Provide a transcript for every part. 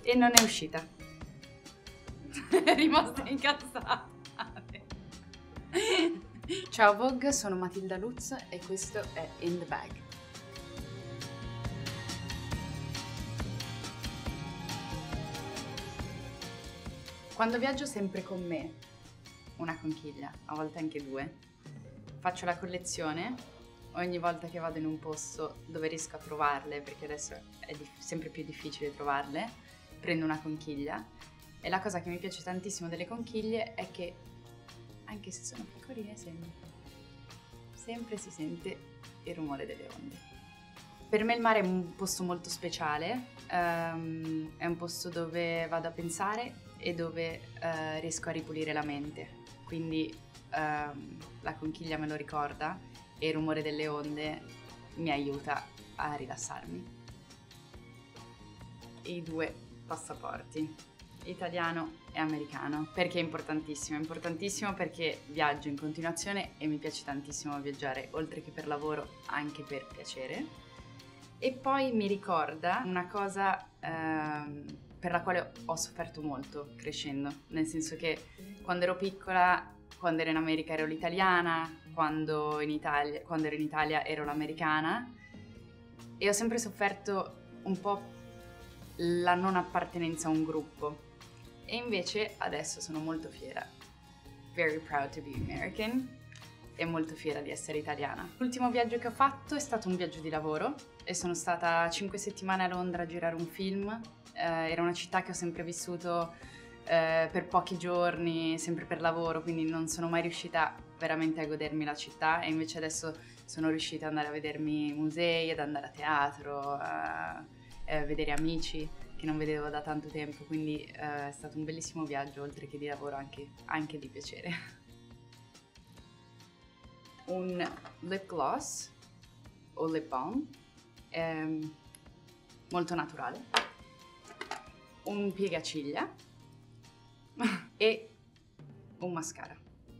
E non è uscita. È rimasta incazzata. Ciao Vogue, sono Matilda Lutz e questo è In The Bag. Quando viaggio sempre con me una conchiglia, a volte anche due. Faccio la collezione ogni volta che vado in un posto dove riesco a trovarle, perché adesso è sempre più difficile trovarle, prendo una conchiglia. E la cosa che mi piace tantissimo delle conchiglie è che, anche se sono piccoline, sempre si sente il rumore delle onde. Per me il mare è un posto molto speciale, è un posto dove vado a pensare e dove riesco a ripulire la mente. Quindi la conchiglia me lo ricorda e il rumore delle onde mi aiuta a rilassarmi. I due passaporti, italiano e americano. Perché è importantissimo perché viaggio in continuazione e mi piace tantissimo viaggiare, oltre che per lavoro, anche per piacere. E poi mi ricorda una cosa per la quale ho sofferto molto crescendo, nel senso che quando ero piccola, quando ero in America ero l'italiana, quando ero in Italia ero l'americana, e ho sempre sofferto un po' la non appartenenza a un gruppo. E invece adesso sono molto fiera, very proud to be American, e molto fiera di essere italiana. L'ultimo viaggio che ho fatto è stato un viaggio di lavoro e sono stata 5 settimane a Londra a girare un film. Era una città che ho sempre vissuto per pochi giorni, sempre per lavoro, quindi non sono mai riuscita veramente a godermi la città, e invece adesso sono riuscita ad andare a vedermi musei, ad andare a teatro, a vedere amici che non vedevo da tanto tempo, quindi è stato un bellissimo viaggio, oltre che di lavoro anche di piacere. Un lip gloss o lip balm molto naturale, un piegaciglia e un mascara.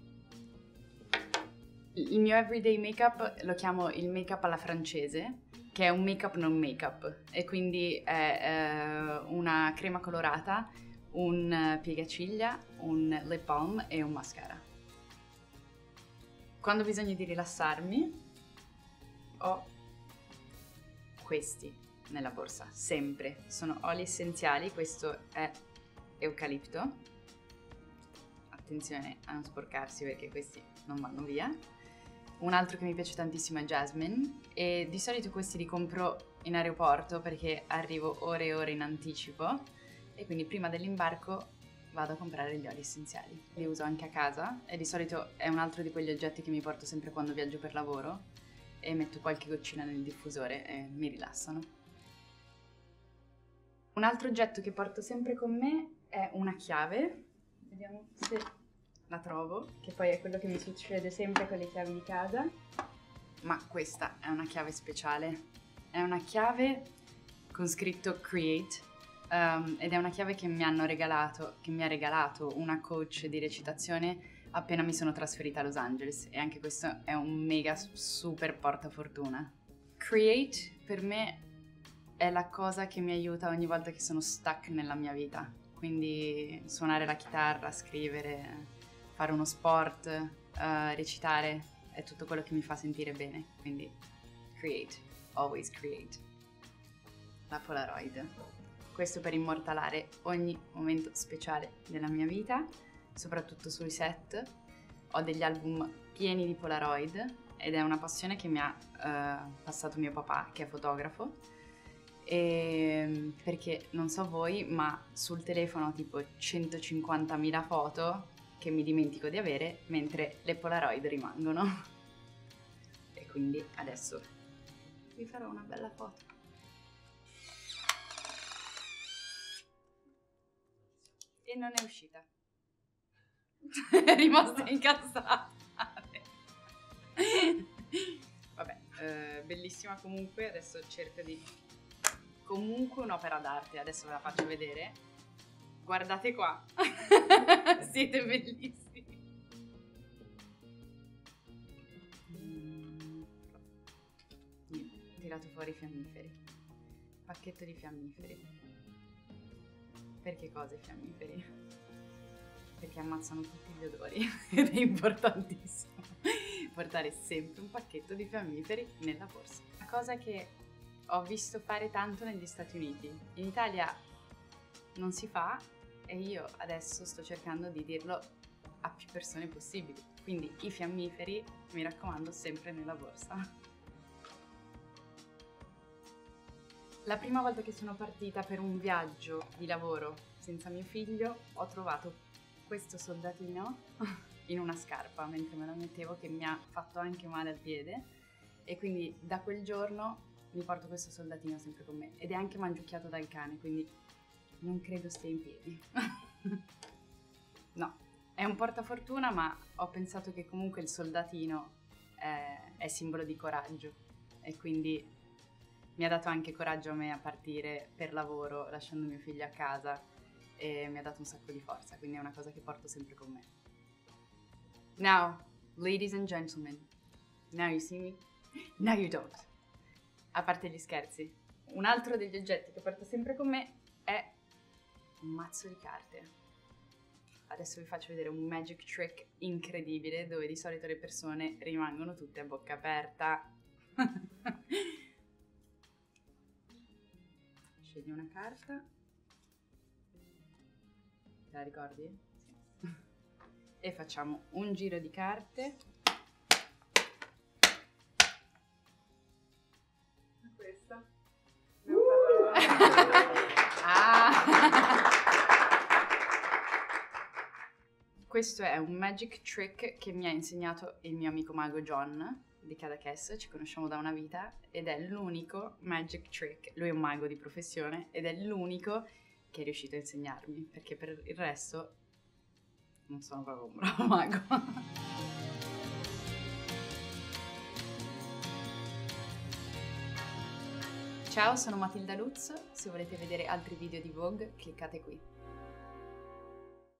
Il mio everyday makeup lo chiamo il make-up alla francese, che è un make-up non make-up, e quindi è una crema colorata, un piegaciglia, un lip balm e un mascara. Quando ho bisogno di rilassarmi ho questi nella borsa, sempre. Sono oli essenziali, questo è eucalipto. Attenzione a non sporcarsi perché questi non vanno via. Un altro che mi piace tantissimo è jasmine, e di solito questi li compro in aeroporto perché arrivo ore e ore in anticipo, e quindi prima dell'imbarco vado a comprare gli oli essenziali. Li uso anche a casa e di solito è un altro di quegli oggetti che mi porto sempre quando viaggio per lavoro, e metto qualche goccina nel diffusore e mi rilassano. Un altro oggetto che porto sempre con me è una chiave. Vediamo se la trovo, che poi è quello che mi succede sempre con le chiavi di casa. Ma questa è una chiave speciale. È una chiave con scritto Create, ed è una chiave che mi ha regalato una coach di recitazione appena mi sono trasferita a Los Angeles, e anche questo è un mega super portafortuna. Create per me è la cosa che mi aiuta ogni volta che sono stuck nella mia vita, quindi suonare la chitarra, scrivere, fare uno sport, recitare, è tutto quello che mi fa sentire bene, quindi create, always create. La Polaroid, questo per immortalare ogni momento speciale della mia vita, soprattutto sui set. Ho degli album pieni di Polaroid ed è una passione che mi ha passato mio papà, che è fotografo, perché non so voi, ma sul telefono ho tipo 150.000 foto che mi dimentico di avere, mentre le Polaroid rimangono. E quindi adesso vi farò una bella foto. E non è uscita. È rimasta incazzata. Vabbè, bellissima comunque. Adesso cerco di... Comunque un'opera d'arte, adesso ve la faccio vedere. Guardate qua. Siete bellissimi. Ho tirato fuori i fiammiferi. Pacchetto di fiammiferi. Perché cosa i fiammiferi? Perché ammazzano tutti gli odori ed è importantissimo portare sempre un pacchetto di fiammiferi nella borsa. Una cosa che ho visto fare tanto negli Stati Uniti. In Italia non si fa e io adesso sto cercando di dirlo a più persone possibili. Quindi i fiammiferi, mi raccomando, sempre nella borsa. La prima volta che sono partita per un viaggio di lavoro senza mio figlio, ho trovato questo soldatino in una scarpa mentre me la mettevo, che mi ha fatto anche male al piede, e quindi da quel giorno mi porto questo soldatino sempre con me ed è anche mangiucchiato dal cane, quindi non credo stia in piedi. No, è un portafortuna, ma ho pensato che comunque il soldatino è simbolo di coraggio e quindi mi ha dato anche coraggio a me a partire per lavoro lasciando mio figlio a casa, e mi ha dato un sacco di forza, quindi è una cosa che porto sempre con me. Now, ladies and gentlemen, now you see me, now you don't. A parte gli scherzi, un altro degli oggetti che porto sempre con me è un mazzo di carte. Adesso vi faccio vedere un magic trick incredibile dove di solito le persone rimangono tutte a bocca aperta. Scegli una carta. Te la ricordi? Sì. E facciamo un giro di carte. Questa. Questo è un magic trick che mi ha insegnato il mio amico mago John di Cadaqués, ci conosciamo da una vita, ed è l'unico magic trick, lui è un mago di professione ed è l'unico che è riuscito a insegnarmi, perché per il resto non sono proprio un bravo mago. Ciao, sono Matilda Lutz, se volete vedere altri video di Vogue cliccate qui.